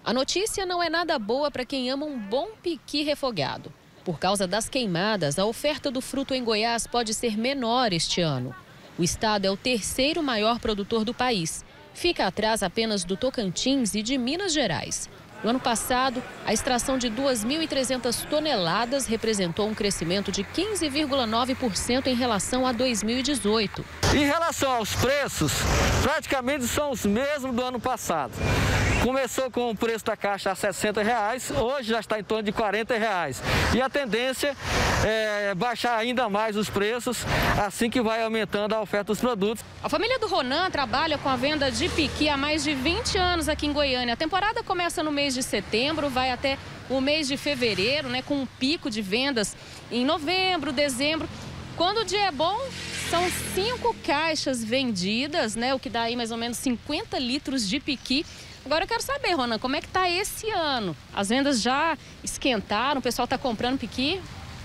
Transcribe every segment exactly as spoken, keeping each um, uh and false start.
A notícia não é nada boa para quem ama um bom piqui refogado. Por causa das queimadas, a oferta do fruto em Goiás pode ser menor este ano. O estado é o terceiro maior produtor do país. Fica atrás apenas do Tocantins e de Minas Gerais. No ano passado, a extração de duas mil e trezentas toneladas representou um crescimento de quinze vírgula nove por cento em relação a dois mil e dezoito. Em relação aos preços, praticamente são os mesmos do ano passado. Começou com o preço da caixa a sessenta reais, hoje já está em torno de quarenta reais. E a tendência é baixar ainda mais os preços, assim que vai aumentando a oferta dos produtos. A família do Ronan trabalha com a venda de piqui há mais de vinte anos aqui em Goiânia. A temporada começa no mês de setembro, vai até o mês de fevereiro, né, com um pico de vendas em novembro, dezembro. Quando o dia é bom, são cinco caixas vendidas, né, o que dá aí mais ou menos cinquenta litros de piqui. Agora eu quero saber, Ronan, como é que tá esse ano? As vendas já esquentaram, o pessoal está comprando piqui?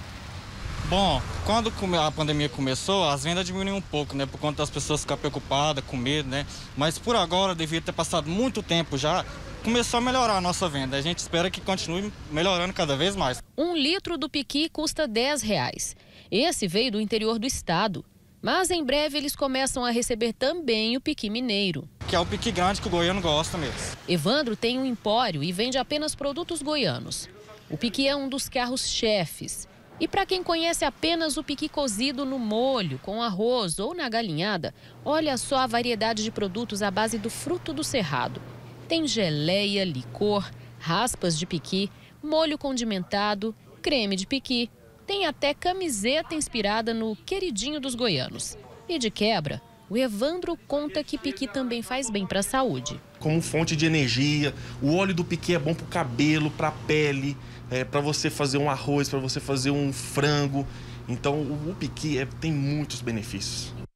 Bom, quando a pandemia começou, as vendas diminuíram um pouco, né? Por conta das pessoas ficar preocupadas, com medo, né? Mas por agora, devido ter passado muito tempo já, começou a melhorar a nossa venda. A gente espera que continue melhorando cada vez mais. Um litro do piqui custa dez reais. Esse veio do interior do estado. Mas em breve eles começam a receber também o piqui mineiro. Que é o piqui grande que o goiano gosta mesmo. Evandro tem um empório e vende apenas produtos goianos. O piqui é um dos carros-chefes. E para quem conhece apenas o piqui cozido no molho, com arroz ou na galinhada, olha só a variedade de produtos à base do fruto do cerrado. Tem geleia, licor, raspas de piqui, molho condimentado, creme de piqui. Tem até camiseta inspirada no queridinho dos goianos. E de quebra, o Evandro conta que piqui também faz bem para a saúde. Como fonte de energia, o óleo do piqui é bom para o cabelo, para a pele, é, para você fazer um arroz, para você fazer um frango. Então o piqui é, tem muitos benefícios.